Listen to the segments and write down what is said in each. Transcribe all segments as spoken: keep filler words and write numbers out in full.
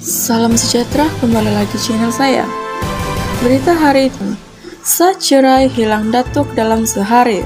Salam sejahtera, kembali lagi channel saya. Berita hari ini, Sah cerai hilang datuk dalam sehari.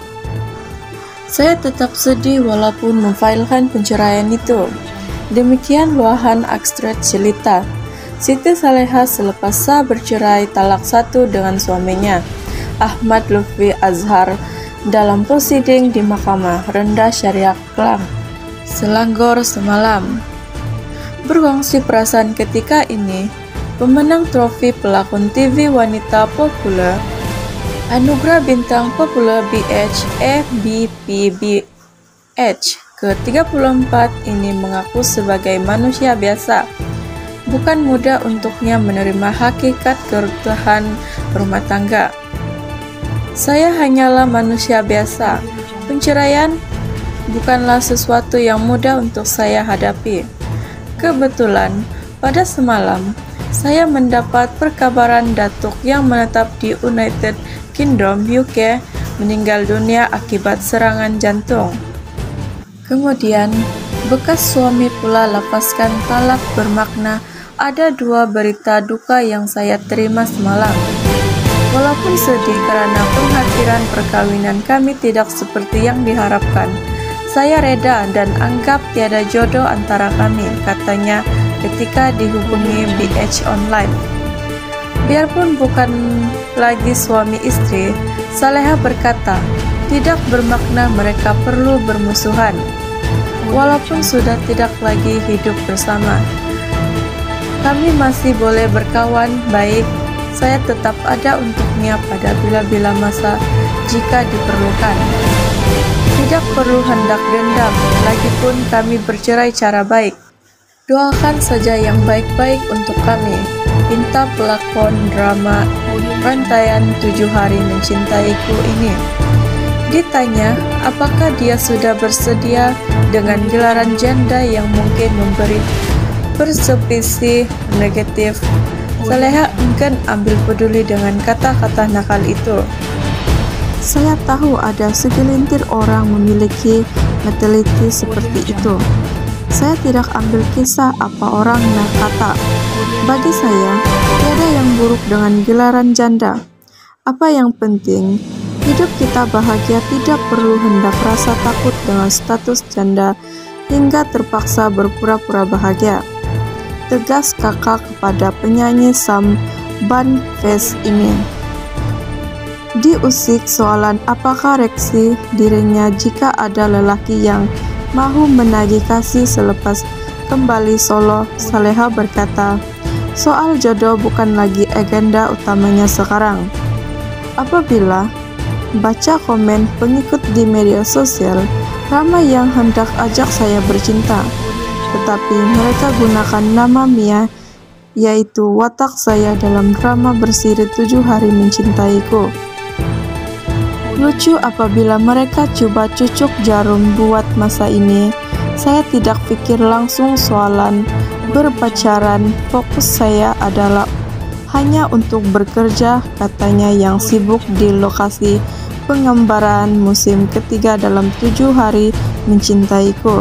Saya tetap sedih walaupun memfailkan penceraian itu. Demikian luahan ekstrak cerita Siti Saleha selepas Sah bercerai talak satu dengan suaminya, Ahmad Lutfi Azhar, dalam prosiding di Mahkamah Rendah Syariah Klang, Selangor semalam. Berkongsi perasaan ketika ini, pemenang trofi pelakon T V wanita populer Anugerah Bintang Populer B H E B P B H ke tiga puluh empat ini mengaku sebagai manusia biasa. Bukan mudah untuknya menerima hakikat keutuhan rumah tangga. Saya hanyalah manusia biasa. Penceraian bukanlah sesuatu yang mudah untuk saya hadapi. Kebetulan, pada semalam, saya mendapat perkabaran datuk yang menetap di United Kingdom U K meninggal dunia akibat serangan jantung. Kemudian, bekas suami pula lepaskan talak bermakna ada dua berita duka yang saya terima semalam. Walaupun sedih karena penghadiran perkawinan kami tidak seperti yang diharapkan, saya reda dan anggap tiada jodoh antara kami, katanya ketika dihubungi B H Online. Biarpun bukan lagi suami istri, Saleha berkata, tidak bermakna mereka perlu bermusuhan. Walaupun sudah tidak lagi hidup bersama, kami masih boleh berkawan baik. Saya tetap ada untuknya pada bila-bila masa jika diperlukan. Tidak perlu hendak dendam, lagipun kami bercerai cara baik. Doakan saja yang baik-baik untuk kami, pinta pelakon drama Rantaian Tujuh Hari Mencintaiku ini. Ditanya apakah dia sudah bersedia dengan gelaran janda yang mungkin memberi persepsi negatif, Saleha enggan ambil peduli dengan kata-kata nakal itu. Saya tahu ada segelintir orang memiliki mentaliti seperti itu. Saya tidak ambil kisah apa orang nak kata. Bagi saya, tiada yang buruk dengan gelaran janda. Apa yang penting, hidup kita bahagia, tidak perlu hendak rasa takut dengan status janda hingga terpaksa berpura-pura bahagia. Tegas kakak kepada penyanyi Sam Ban Face ini. Diusik soalan apakah reaksi dirinya jika ada lelaki yang mahu menagih kasih selepas kembali Solo, Saleha berkata, soal jodoh bukan lagi agenda utamanya sekarang. Apabila baca komen pengikut di media sosial, ramai yang hendak ajak saya bercinta, tetapi mereka gunakan nama Mia, yaitu watak saya dalam drama bersiri Tujuh Hari Mencintaiku. Lucu apabila mereka coba cucuk jarum buat masa ini. Saya tidak pikir langsung soalan berpacaran, fokus saya adalah hanya untuk bekerja, katanya yang sibuk di lokasi penggambaran musim ketiga dalam Tujuh Hari Mencintaiku.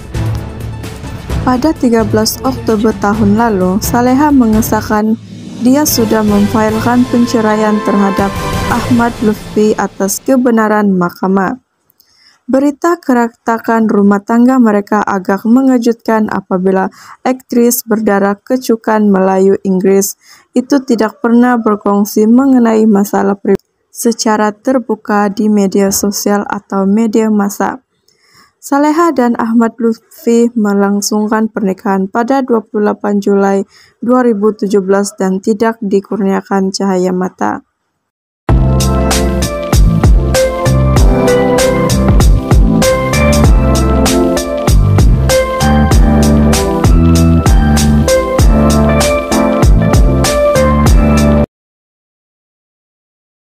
Pada tiga belas Oktober tahun lalu, Saleha mengesahkan dia sudah memfailkan penceraian terhadap Ahmad Lutfi atas kebenaran mahkamah. Berita keretakan rumah tangga mereka agak mengejutkan apabila aktris berdarah kecukan Melayu Inggris itu tidak pernah berkongsi mengenai masalah pribadi secara terbuka di media sosial atau media massa. Saleha dan Ahmad Lutfi melangsungkan pernikahan pada dua puluh delapan Juli dua ribu tujuh belas dan tidak dikurniakan cahaya mata.